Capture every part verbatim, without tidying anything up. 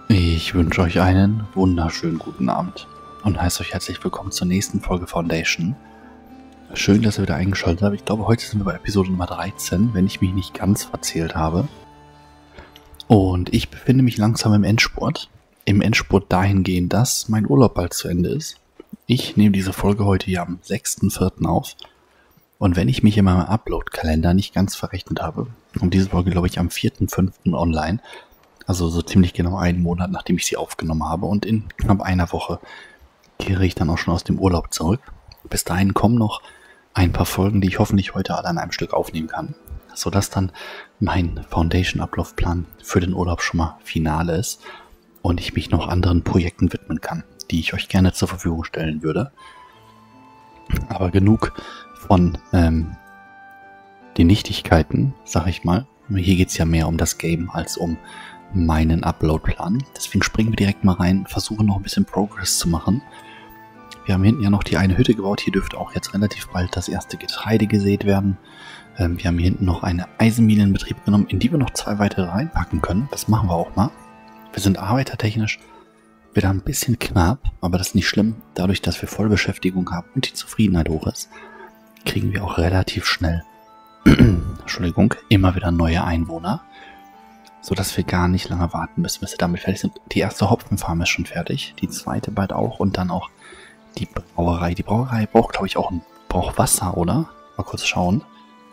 Ich wünsche euch einen wunderschönen guten Abend und heiße euch herzlich willkommen zur nächsten Folge Foundation. Schön, dass ihr wieder eingeschaltet habt. Ich glaube, heute sind wir bei Episode Nummer dreizehn, wenn ich mich nicht ganz verzählt habe. Und ich befinde mich langsam im Endspurt. Im Endspurt dahingehend, dass mein Urlaub bald zu Ende ist. Ich nehme diese Folge heute hier am sechsten vierten auf. Und wenn ich mich in meinem Upload-Kalender nicht ganz verrechnet habe, kommt diese Folge, glaube ich, am vierten fünften online. Also so ziemlich genau einen Monat, nachdem ich sie aufgenommen habe. Und in knapp einer Woche kehre ich dann auch schon aus dem Urlaub zurück. Bis dahin kommen noch ein paar Folgen, die ich hoffentlich heute alle an einem Stück aufnehmen kann. Sodass dann mein Foundation-Ablaufplan für den Urlaub schon mal finale ist. Und ich mich noch anderen Projekten widmen kann, die ich euch gerne zur Verfügung stellen würde. Aber genug von ähm, den Nichtigkeiten, sag ich mal. Hier geht es ja mehr um das Game als um meinen Upload-Plan. Deswegen springen wir direkt mal rein, versuchen noch ein bisschen Progress zu machen. Wir haben hinten ja noch die eine Hütte gebaut. Hier dürfte auch jetzt relativ bald das erste Getreide gesät werden. Ähm, wir haben hier hinten noch eine Eisenmine in Betrieb genommen, in die wir noch zwei weitere reinpacken können. Das machen wir auch mal. Wir sind arbeitertechnisch wieder ein bisschen knapp, aber das ist nicht schlimm. Dadurch, dass wir Vollbeschäftigung haben und die Zufriedenheit hoch ist, kriegen wir auch relativ schnell Entschuldigung, immer wieder neue Einwohner, sodass wir gar nicht lange warten müssen, bis wir damit fertig sind. Die erste Hopfenfarm ist schon fertig, die zweite bald auch und dann auch die Brauerei. Die Brauerei braucht, glaube ich, auch ein, braucht Wasser, oder? Mal kurz schauen.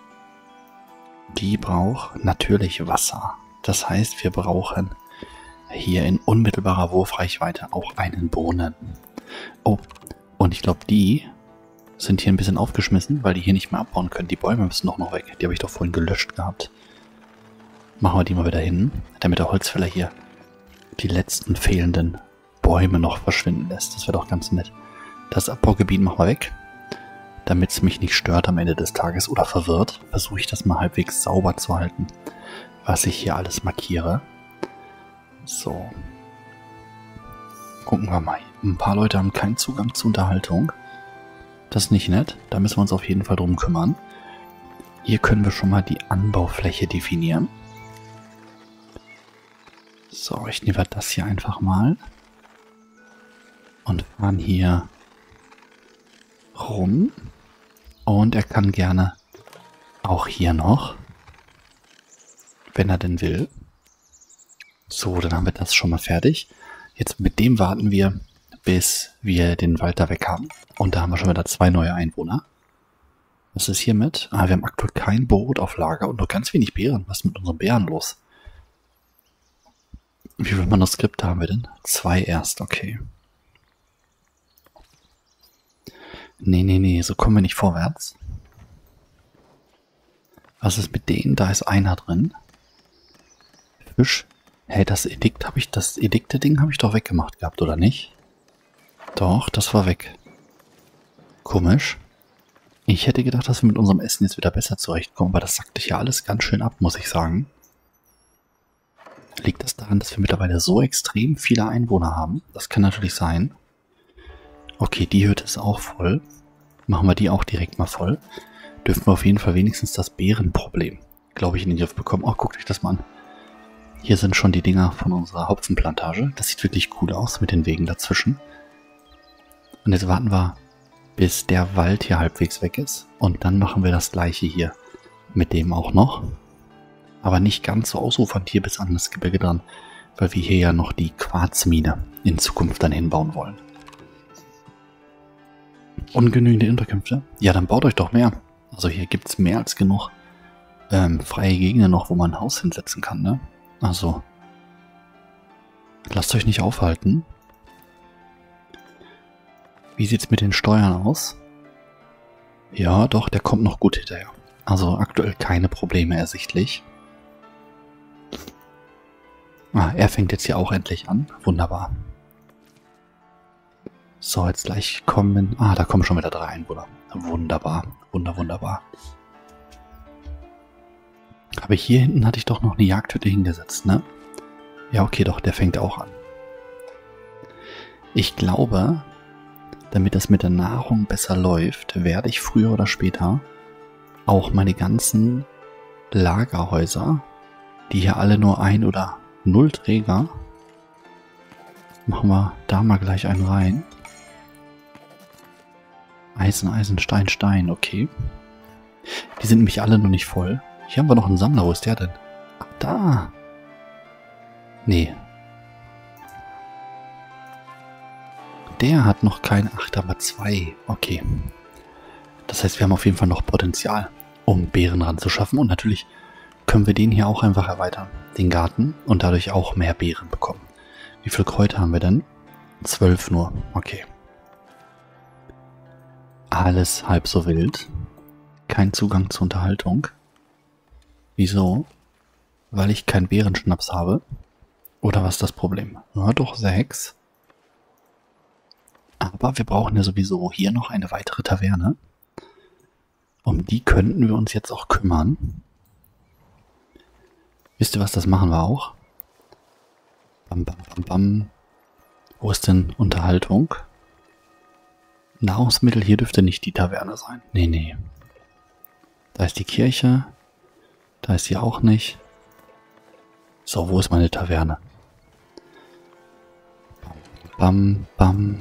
Die braucht natürlich Wasser. Das heißt, wir brauchen hier in unmittelbarer Wurfreichweite auch einen Brunnen. Oh, und ich glaube, die sind hier ein bisschen aufgeschmissen, weil die hier nicht mehr abbauen können. Die Bäume müssen doch noch weg. Die habe ich doch vorhin gelöscht gehabt. Machen wir die mal wieder hin, damit der Holzfäller hier die letzten fehlenden Bäume noch verschwinden lässt. Das wäre doch ganz nett. Das Abbaugebiet machen wir weg, damit es mich nicht stört am Ende des Tages oder verwirrt. Versuche ich das mal halbwegs sauber zu halten, was ich hier alles markiere. So. Gucken wir mal. Ein paar Leute haben keinen Zugang zur Unterhaltung. Das ist nicht nett. Da müssen wir uns auf jeden Fall drum kümmern. Hier können wir schon mal die Anbaufläche definieren. So, ich nehme das hier einfach mal. Und fahren hier rum. Und er kann gerne auch hier noch, wenn er denn will. So, dann haben wir das schon mal fertig. Jetzt mit dem warten wir, bis wir den Wald da weg haben. Und da haben wir schon wieder zwei neue Einwohner. Was ist hiermit? Ah, wir haben aktuell kein Brot auf Lager und nur ganz wenig Beeren. Was ist mit unseren Beeren los? Wie viele Manuskripte haben wir denn? Zwei erst, okay. Nee, nee, nee, so kommen wir nicht vorwärts. Was ist mit denen? Da ist einer drin. Fisch. Hey, das Edikt habe ich, das Edikte-Ding habe ich doch weggemacht gehabt, oder nicht? Doch, das war weg. Komisch. Ich hätte gedacht, dass wir mit unserem Essen jetzt wieder besser zurechtkommen, aber das sagte ja alles ganz schön ab, muss ich sagen. Liegt das daran, dass wir mittlerweile so extrem viele Einwohner haben? Das kann natürlich sein. Okay, die Hütte ist auch voll. Machen wir die auch direkt mal voll. Dürfen wir auf jeden Fall wenigstens das Bärenproblem, glaube ich, in den Griff bekommen. Oh, guckt euch das mal an. Hier sind schon die Dinger von unserer Hopfenplantage. Das sieht wirklich cool aus mit den Wegen dazwischen. Und jetzt warten wir, bis der Wald hier halbwegs weg ist. Und dann machen wir das gleiche hier mit dem auch noch. Aber nicht ganz so ausufernd hier bis an das Gebirge dran, weil wir hier ja noch die Quarzmine in Zukunft dann hinbauen wollen. Ungenügende Unterkünfte? Ja, dann baut euch doch mehr. Also hier gibt es mehr als genug ähm, freie Gegenden noch, wo man ein Haus hinsetzen kann, ne? Also, lasst euch nicht aufhalten. Wie sieht's mit den Steuern aus? Ja, doch, der kommt noch gut hinterher. Also aktuell keine Probleme ersichtlich. Ah, er fängt jetzt hier auch endlich an. Wunderbar. So, jetzt gleich kommen... Ah, da kommen schon wieder drei Einwohner. Wunderbar. Wunder, wunderbar. Aber hier hinten hatte ich doch noch eine Jagdhütte hingesetzt, ne? Ja, okay, doch, der fängt auch an. Ich glaube, damit das mit der Nahrung besser läuft, werde ich früher oder später auch meine ganzen Lagerhäuser, die hier alle nur ein oder null Träger Machen wir da mal gleich einen rein. Eisen, Eisen, Stein, Stein, okay. Die sind nämlich alle noch nicht voll. Hier haben wir noch einen Sammler. Wo ist der denn? Ach, da. Nee. Der hat noch keine. Ach, da war zwei. Okay. Das heißt, wir haben auf jeden Fall noch Potenzial, um Beeren ranzuschaffen. Und natürlich können wir den hier auch einfach erweitern. Den Garten. Und dadurch auch mehr Beeren bekommen. Wie viele Kräuter haben wir denn? Zwölf nur. Okay. Alles halb so wild. Kein Zugang zur Unterhaltung. Wieso? Weil ich keinen Beerenschnaps habe? Oder was ist das Problem? Ja, doch, sechs. Aber wir brauchen ja sowieso hier noch eine weitere Taverne. Um die könnten wir uns jetzt auch kümmern. Wisst ihr was, das machen wir auch? Bam, bam, bam, bam. Wo ist denn Unterhaltung? Nahrungsmittel, hier dürfte nicht die Taverne sein. Nee, nee. Da ist die Kirche. Da ist sie auch nicht. So, wo ist meine Taverne? Bam, bam.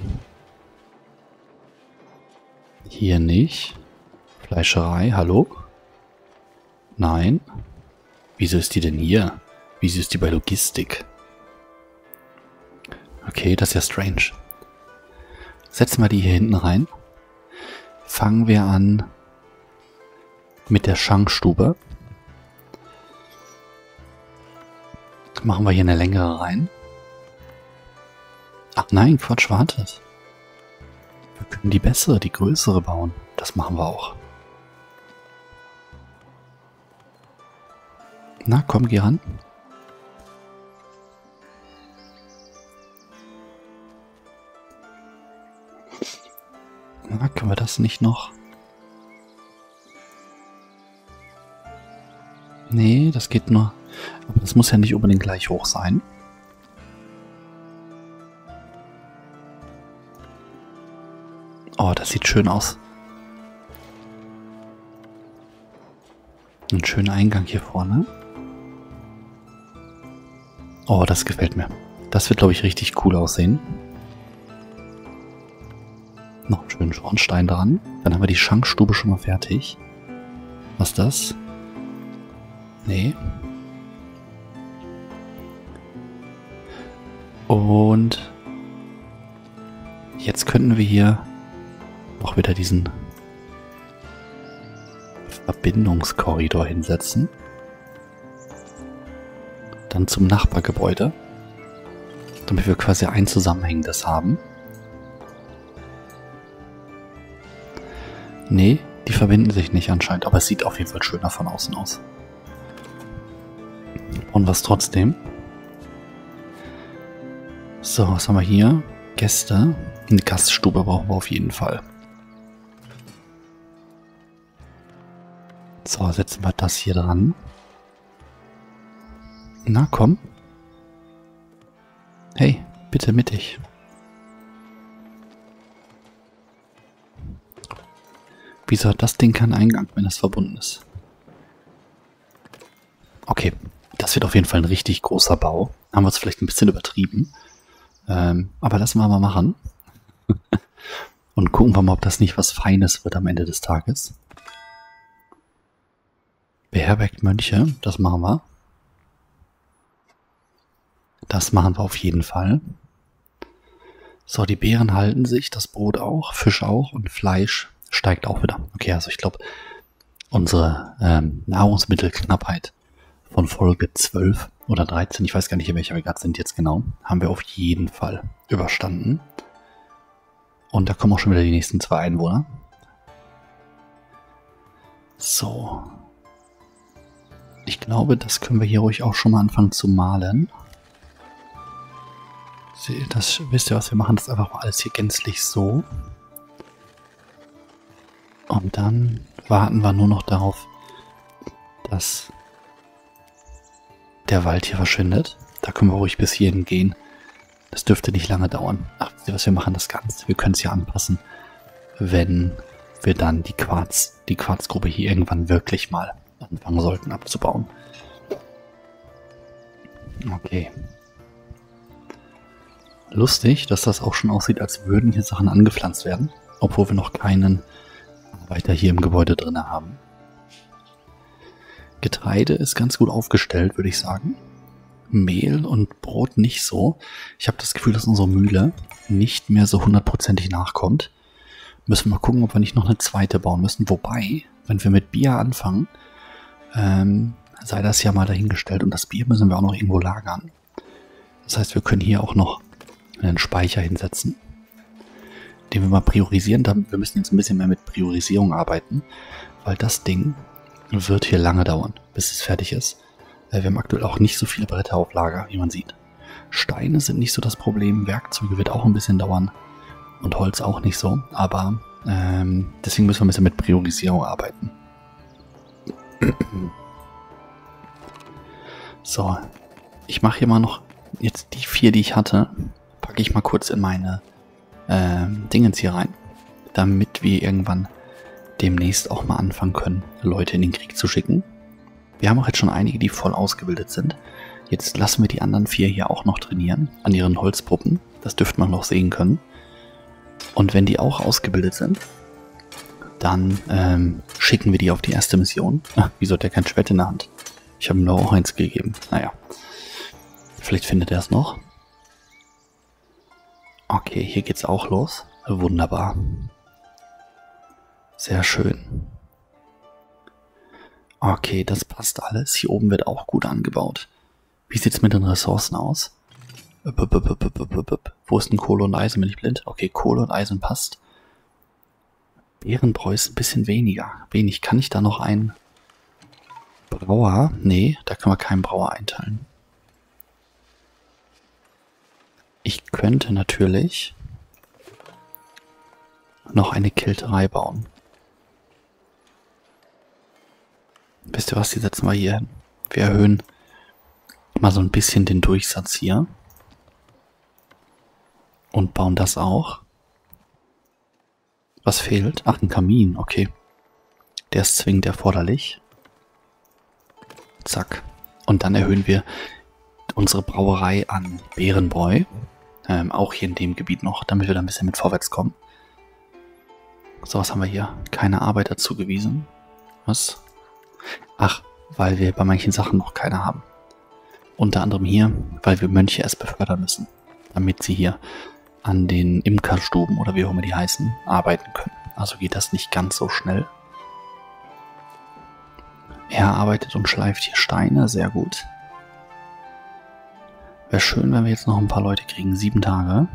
Hier nicht. Fleischerei, hallo? Nein. Wieso ist die denn hier? Wieso ist die bei Logistik? Okay, das ist ja strange. Setzen wir die hier hinten rein. Fangen wir an mit der Schankstube. Machen wir hier eine längere rein. Ach nein, Quatsch, wartet. Wir können die bessere, die größere bauen. Das machen wir auch. Na, komm, geh ran. Na, können wir das nicht noch? Nee, das geht nur. Aber das muss ja nicht unbedingt gleich hoch sein. Oh, das sieht schön aus. Ein schöner Eingang hier vorne. Oh, das gefällt mir. Das wird, glaube ich, richtig cool aussehen. Noch einen schönen Schornstein dran. Dann haben wir die Schankstube schon mal fertig. Was ist das? Nee. Und jetzt könnten wir hier noch wieder diesen Verbindungskorridor hinsetzen. Dann zum Nachbargebäude. Damit wir quasi ein zusammenhängendes haben. Nee, die verbinden sich nicht anscheinend, aber es sieht auf jeden Fall schöner von außen aus. Und was trotzdem? So, was haben wir hier? Gäste. Eine Gaststube brauchen wir auf jeden Fall. So, setzen wir das hier dran. Na, komm. Hey, bitte mittig. Wieso hat das Ding keinen Eingang, wenn es verbunden ist? Okay, das wird auf jeden Fall ein richtig großer Bau. Haben wir es vielleicht ein bisschen übertrieben. Ähm, aber lassen wir mal machen. Und gucken wir mal, ob das nicht was Feines wird am Ende des Tages. Beherbergt Mönche, das machen wir. Das machen wir auf jeden Fall. So, die Beeren halten sich, das Brot auch, Fisch auch und Fleisch steigt auch wieder. Okay, also ich glaube, unsere ähm, Nahrungsmittelknappheit von Folge zwölf oder dreizehn, ich weiß gar nicht, in welcher wir gerade sind jetzt genau, haben wir auf jeden Fall überstanden. Und da kommen auch schon wieder die nächsten zwei Einwohner. So. Ich glaube, das können wir hier ruhig auch schon mal anfangen zu malen. Das, wisst ihr was, wir machen das einfach mal alles hier gänzlich so. Und dann warten wir nur noch darauf, dass der Wald hier verschwindet. Da können wir ruhig bis hierhin gehen. Das dürfte nicht lange dauern. Ach, wisst ihr was, wir machen das Ganze. Wir können es ja anpassen, wenn wir dann die Quarz, die Quarzgruppe hier irgendwann wirklich mal anfangen sollten abzubauen. Okay. Lustig, dass das auch schon aussieht, als würden hier Sachen angepflanzt werden, obwohl wir noch keinen Arbeiter hier im Gebäude drin haben. Getreide ist ganz gut aufgestellt, würde ich sagen. Mehl und Brot nicht so. Ich habe das Gefühl, dass unsere Mühle nicht mehr so hundertprozentig nachkommt. Müssen wir mal gucken, ob wir nicht noch eine zweite bauen müssen. Wobei, wenn wir mit Bier anfangen, ähm, sei das ja mal dahingestellt. Und das Bier müssen wir auch noch irgendwo lagern. Das heißt, wir können hier auch noch einen Speicher hinsetzen, den wir mal priorisieren. Wir müssen jetzt ein bisschen mehr mit Priorisierung arbeiten, weil das Ding wird hier lange dauern, bis es fertig ist. Wir haben aktuell auch nicht so viele Bretter auf Lager, wie man sieht. Steine sind nicht so das Problem, Werkzeuge wird auch ein bisschen dauern und Holz auch nicht so, aber ähm, deswegen müssen wir ein bisschen mit Priorisierung arbeiten. So, ich mache hier mal noch jetzt die vier, die ich hatte, packe ich mal kurz in meine ähm, Dingens hier rein, damit wir irgendwann demnächst auch mal anfangen können, Leute in den Krieg zu schicken. Wir haben auch jetzt schon einige, die voll ausgebildet sind. Jetzt lassen wir die anderen vier hier auch noch trainieren an ihren Holzpuppen. Das dürfte man noch sehen können. Und wenn die auch ausgebildet sind, dann ähm, schicken wir die auf die erste Mission. Ach, wieso hat der kein Schwert in der Hand? Ich habe ihm nur auch eins gegeben. Naja, vielleicht findet er es noch. Okay, hier geht's auch los. Wunderbar. Sehr schön. Okay, das passt alles. Hier oben wird auch gut angebaut. Wie sieht es mit den Ressourcen aus? Wo ist denn Kohle und Eisen? Bin ich blind? Okay, Kohle und Eisen passt. Beerenbräu ist ein bisschen weniger. Wenig. Kann ich da noch einen Brauer? Nee, da können wir keinen Brauer einteilen. Ich könnte natürlich noch eine Kälterei bauen. Wisst ihr was, die setzen wir hier hin. Wir erhöhen mal so ein bisschen den Durchsatz hier. Und bauen das auch. Was fehlt? Ach, ein Kamin, okay. Der ist zwingend erforderlich. Zack. Und dann erhöhen wir unsere Brauerei an Beerenbräu. Ähm, auch hier in dem Gebiet noch, damit wir da ein bisschen mit vorwärts kommen. So, was haben wir hier? Keine Arbeiter zugewiesen. Was? Ach, weil wir bei manchen Sachen noch keine haben. Unter anderem hier, weil wir Mönche erst befördern müssen, damit sie hier an den Imkerstuben oder wie auch immer die heißen, arbeiten können. Also geht das nicht ganz so schnell. Er arbeitet und schleift hier Steine, sehr gut. Wäre schön, wenn wir jetzt noch ein paar Leute kriegen. Sieben Tage.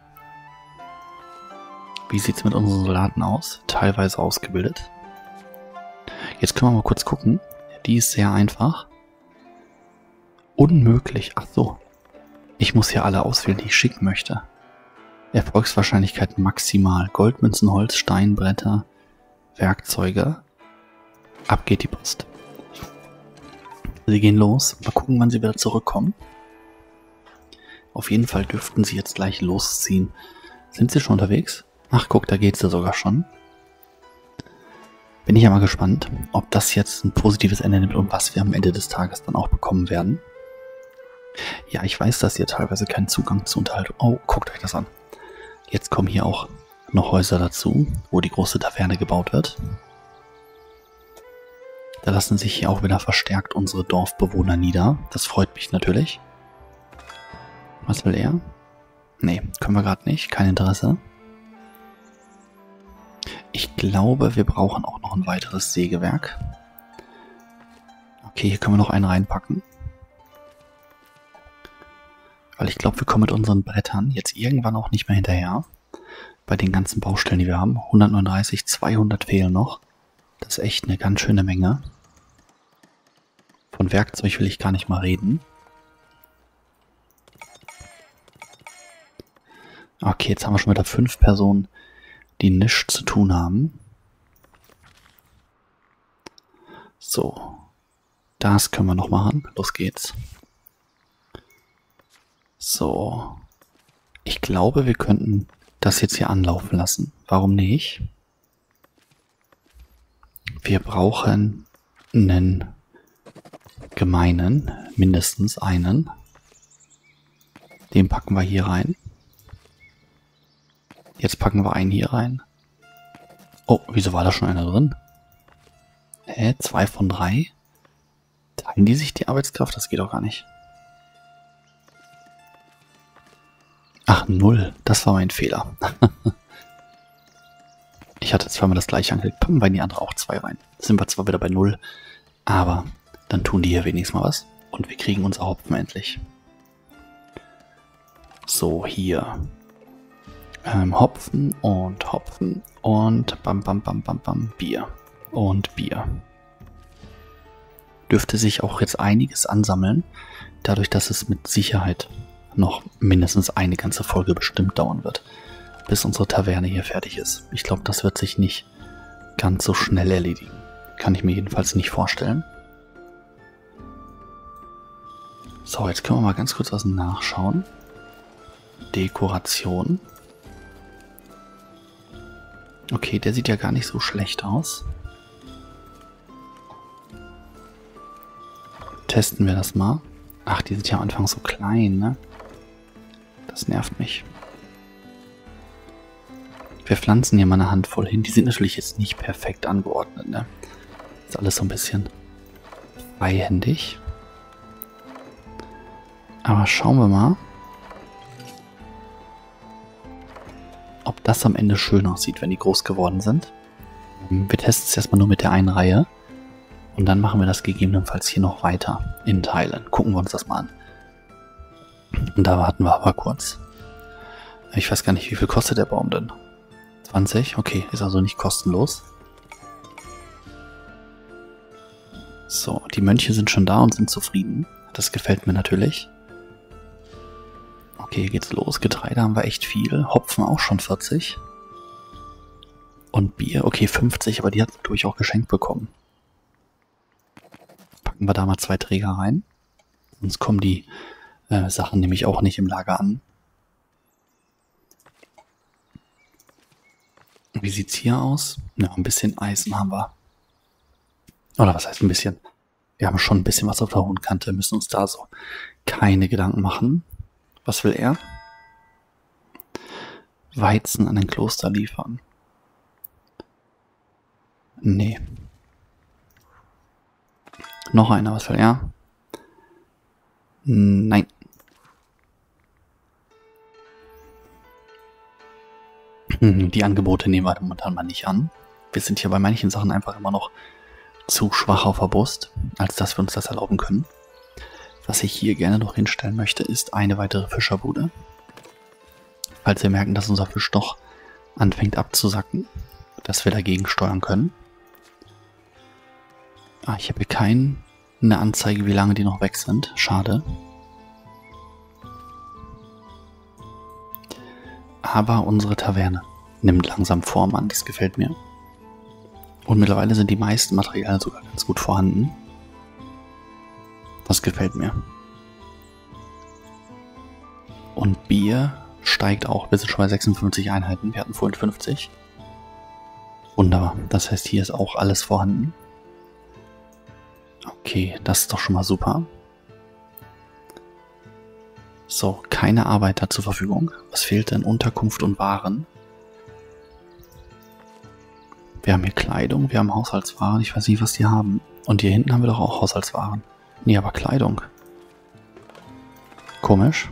Wie sieht es mit unseren Soldaten aus? Teilweise ausgebildet. Jetzt können wir mal kurz gucken. Die ist sehr einfach. Unmöglich. Ach so. Ich muss hier alle auswählen, die ich schicken möchte. Erfolgswahrscheinlichkeit maximal. Goldmünzen, Holz, Stein, Bretter, Werkzeuge. Ab geht die Post. Sie gehen los. Mal gucken, wann sie wieder zurückkommen. Auf jeden Fall dürften sie jetzt gleich losziehen. Sind sie schon unterwegs? Ach, guck, da geht's ja sogar schon. Bin ich ja mal gespannt, ob das jetzt ein positives Ende nimmt und was wir am Ende des Tages dann auch bekommen werden. Ja, ich weiß, dass ihr teilweise keinen Zugang zu Unterhaltung... Oh, guckt euch das an. Jetzt kommen hier auch noch Häuser dazu, wo die große Taverne gebaut wird. Da lassen sich hier auch wieder verstärkt unsere Dorfbewohner nieder. Das freut mich natürlich. Was will er? Nee, können wir gerade nicht. Kein Interesse. Ich glaube, wir brauchen auch noch ein weiteres Sägewerk. Okay, hier können wir noch einen reinpacken. Weil ich glaube, wir kommen mit unseren Brettern jetzt irgendwann auch nicht mehr hinterher. Bei den ganzen Baustellen, die wir haben. hundertneununddreißig, zweihundert fehlen noch. Das ist echt eine ganz schöne Menge. Von Werkzeug will ich gar nicht mal reden. Okay, jetzt haben wir schon wieder fünf Personen, die nichts zu tun haben. So, das können wir noch machen. Los geht's. So, ich glaube, wir könnten das jetzt hier anlaufen lassen. Warum nicht? Wir brauchen einen gemeinen, mindestens einen. Den packen wir hier rein. Jetzt packen wir einen hier rein. Oh, wieso war da schon einer drin? Hä, zwei von drei? Teilen die sich die Arbeitskraft? Das geht doch gar nicht. Ach, null. Das war mein Fehler. Ich hatte zweimal das gleiche angeklickt. Packen wir in die andere auch zwei rein. Sind wir zwar wieder bei null, aber dann tun die hier wenigstens mal was. Und wir kriegen unser Hopfen endlich. So, hier. Ähm, Hopfen und Hopfen und bam, bam, bam, bam, bam, Bier. Und Bier. Dürfte sich auch jetzt einiges ansammeln, dadurch, dass es mit Sicherheit noch mindestens eine ganze Folge bestimmt dauern wird, bis unsere Taverne hier fertig ist. Ich glaube, das wird sich nicht ganz so schnell erledigen. Kann ich mir jedenfalls nicht vorstellen. So, jetzt können wir mal ganz kurz was nachschauen. Dekoration. Okay, der sieht ja gar nicht so schlecht aus. Testen wir das mal. Ach, die sind ja am Anfang so klein, ne? Das nervt mich. Wir pflanzen hier mal eine Handvoll hin. Die sind natürlich jetzt nicht perfekt angeordnet, ne? Ist alles so ein bisschen freihändig. Aber schauen wir mal, ob das am Ende schön aussieht, wenn die groß geworden sind. Wir testen es erstmal nur mit der einen Reihe. Und dann machen wir das gegebenenfalls hier noch weiter in Teilen. Gucken wir uns das mal an. Und da warten wir aber kurz. Ich weiß gar nicht, wie viel kostet der Baum denn? zwanzig? Okay, ist also nicht kostenlos. So, die Mönche sind schon da und sind zufrieden. Das gefällt mir natürlich. Okay, hier geht's los. Getreide haben wir echt viel. Hopfen auch schon vierzig. Und Bier, okay, fünfzig, aber die hat natürlich auch geschenkt bekommen. Packen wir da mal zwei Träger rein. Sonst kommen die äh, Sachen nämlich auch nicht im Lager an. Wie sieht's hier aus? Ja, ein bisschen Eisen haben wir. Oder was heißt ein bisschen? Wir haben schon ein bisschen was auf der hohen Kante, müssen uns da so keine Gedanken machen. Was will er? Weizen an ein Kloster liefern. Nee. Noch einer, was will er? Nein. Die Angebote nehmen wir momentan mal nicht an. Wir sind hier bei manchen Sachen einfach immer noch zu schwach auf der Brust, als dass wir uns das erlauben können. Was ich hier gerne noch hinstellen möchte, ist eine weitere Fischerbude. Falls wir merken, dass unser Fisch doch anfängt abzusacken, dass wir dagegen steuern können. Ah, ich habe hier keine Anzeige, wie lange die noch weg sind. Schade. Aber unsere Taverne nimmt langsam Form an. Das gefällt mir. Und mittlerweile sind die meisten Materialien sogar ganz gut vorhanden. Das gefällt mir. Und Bier steigt auch. Wir sind schon bei sechsundfünfzig Einheiten. Wir hatten vorhin fünfzig. Wunderbar. Das heißt, hier ist auch alles vorhanden. Okay, das ist doch schon mal super. So, keine Arbeiter zur Verfügung. Was fehlt denn? Unterkunft und Waren. Wir haben hier Kleidung, wir haben Haushaltswaren. Ich weiß nicht, was die haben. Und hier hinten haben wir doch auch Haushaltswaren. Nee, aber Kleidung. Komisch.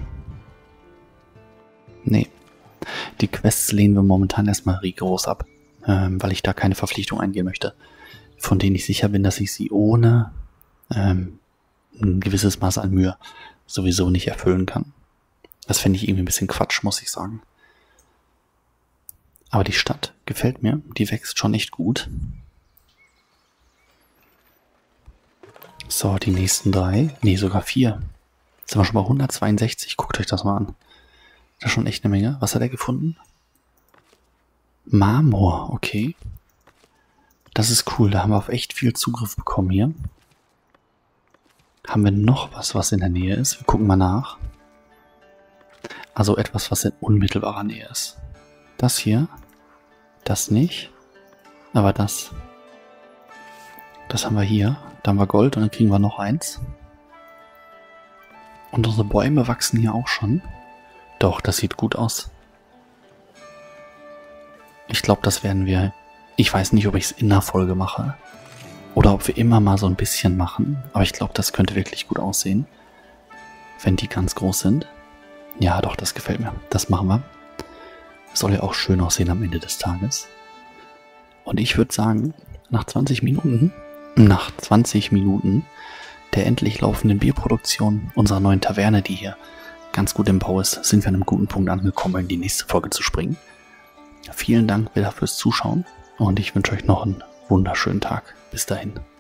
Nee. Die Quests lehnen wir momentan erstmal rigoros ab, ähm, weil ich da keine Verpflichtung eingehen möchte, von denen ich sicher bin, dass ich sie ohne ähm, ein gewisses Maß an Mühe sowieso nicht erfüllen kann. Das fände ich irgendwie ein bisschen Quatsch, muss ich sagen. Aber die Stadt gefällt mir. Die wächst schon echt gut. So, die nächsten drei. Nee, sogar vier. Jetzt sind wir schon bei hundertzweiundsechzig. Guckt euch das mal an. Das ist schon echt eine Menge. Was hat er gefunden? Marmor, okay. Das ist cool. Da haben wir auf echt viel Zugriff bekommen hier. Haben wir noch was, was in der Nähe ist? Wir gucken mal nach. Also etwas, was in unmittelbarer Nähe ist. Das hier. Das nicht. Aber das. Das haben wir hier. Da haben wir Gold und dann kriegen wir noch eins. Und unsere Bäume wachsen hier auch schon. Doch, das sieht gut aus. Ich glaube, das werden wir... Ich weiß nicht, ob ich es in der Folge mache. Oder ob wir immer mal so ein bisschen machen. Aber ich glaube, das könnte wirklich gut aussehen. Wenn die ganz groß sind. Ja, doch, das gefällt mir. Das machen wir. Soll ja auch schön aussehen am Ende des Tages. Und ich würde sagen, nach zwanzig Minuten, nach zwanzig Minuten der endlich laufenden Bierproduktion unserer neuen Taverne, die hier ganz gut im Bau ist, sind wir an einem guten Punkt angekommen, in die nächste Folge zu springen. Vielen Dank wieder fürs Zuschauen und ich wünsche euch noch einen wunderschönen Tag. Bis dahin.